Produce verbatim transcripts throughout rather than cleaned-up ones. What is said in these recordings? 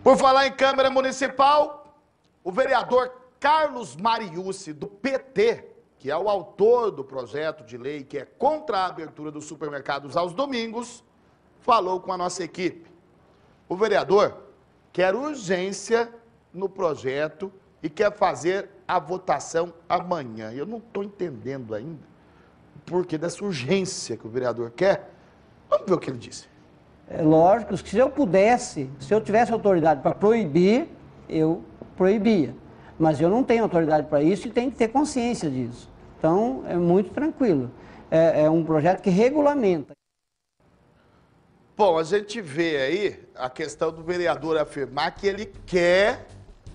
Por falar em Câmara Municipal, o vereador Carlos Mariucci, do P T, que é o autor do projeto de lei que é contra a abertura dos supermercados aos domingos, falou com a nossa equipe. O vereador quer urgência no projeto e quer fazer a votação amanhã. Eu não estou entendendo ainda o porquê dessa urgência que o vereador quer. Vamos ver o que ele disse. É lógico que se eu pudesse, se eu tivesse autoridade para proibir, eu proibia. Mas eu não tenho autoridade para isso e tenho que ter consciência disso. Então, é muito tranquilo. É, é um projeto que regulamenta. Bom, a gente vê aí a questão do vereador afirmar que ele quer,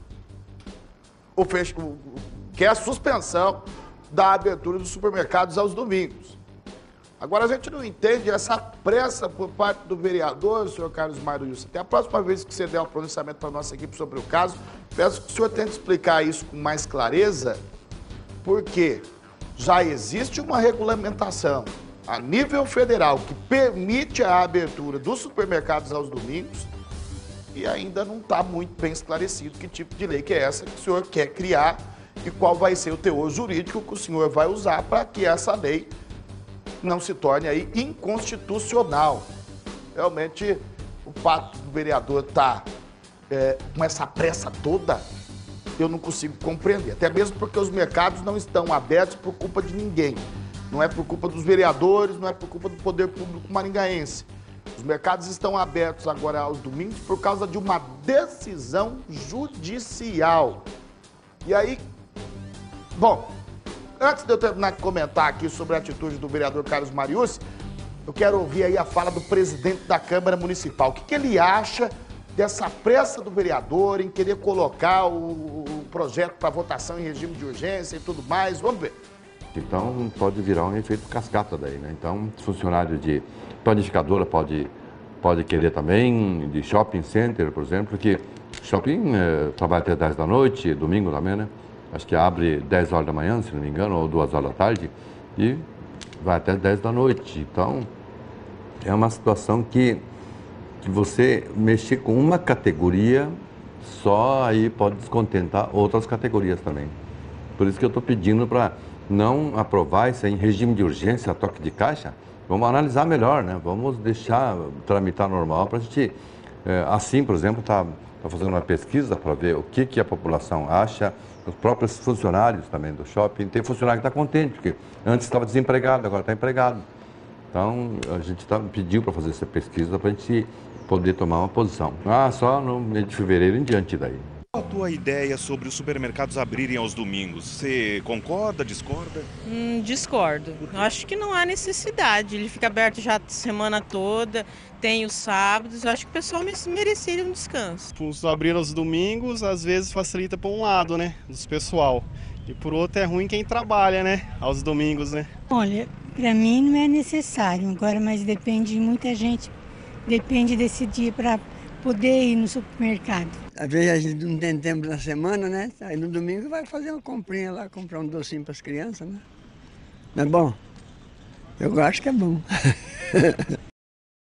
o fech... quer a suspensão da abertura dos supermercados aos domingos. Agora, a gente não entende essa pressa por parte do vereador, senhor Carlos Mariucci. Até a próxima vez que você der um pronunciamento para a nossa equipe sobre o caso, peço que o senhor tente explicar isso com mais clareza, porque já existe uma regulamentação a nível federal que permite a abertura dos supermercados aos domingos e ainda não está muito bem esclarecido que tipo de lei que é essa que o senhor quer criar e qual vai ser o teor jurídico que o senhor vai usar para que essa lei não se torne aí inconstitucional. Realmente, o fato do vereador estar tá, é, com essa pressa toda, eu não consigo compreender. Até mesmo porque os mercados não estão abertos por culpa de ninguém. Não é por culpa dos vereadores, não é por culpa do poder público maringaense. Os mercados estão abertos agora aos domingos por causa de uma decisão judicial. E aí, bom, antes de eu terminar de comentar aqui sobre a atitude do vereador Carlos Mariucci, eu quero ouvir aí a fala do presidente da Câmara Municipal. O que, que ele acha dessa pressa do vereador em querer colocar o, o projeto para votação em regime de urgência e tudo mais? Vamos ver. Então, pode virar um efeito cascata daí, né? Então, funcionário de panificadora pode, pode querer também, de shopping center, por exemplo, porque shopping é, trabalha até dez da noite, domingo também, né? Acho que abre dez horas da manhã, se não me engano, ou duas horas da tarde, e vai até dez da noite. Então, é uma situação que, que você mexer com uma categoria, só aí pode descontentar outras categorias também. Por isso que eu estou pedindo para não aprovar isso em regime de urgência, toque de caixa. Vamos analisar melhor, né? Vamos deixar tramitar normal para a gente, é, assim, por exemplo, está tá fazendo uma pesquisa para ver o que, que a população acha, os próprios funcionários também do shopping. Tem funcionário que está contente, porque antes estava desempregado, agora está empregado. Então, a gente tá, pediu para fazer essa pesquisa para a gente poder tomar uma posição. Ah, só no mês de fevereiro em diante daí. Qual a tua ideia sobre os supermercados abrirem aos domingos? Você concorda, discorda? Hum, discordo. Acho que não há necessidade. Ele fica aberto já a semana toda, tem os sábados. Acho que o pessoal mereceria um descanso. Os abrir aos domingos, às vezes facilita por um lado, né, dos pessoal. E por outro é ruim quem trabalha, né, aos domingos, né? Olha, para mim não é necessário agora, mas depende de muita gente. Depende desse dia para poder ir no supermercado. Às vezes a gente não tem tempo na semana, né? Aí no domingo vai fazer uma comprinha lá, comprar um docinho para as crianças, né? Não é bom? Eu acho que é bom.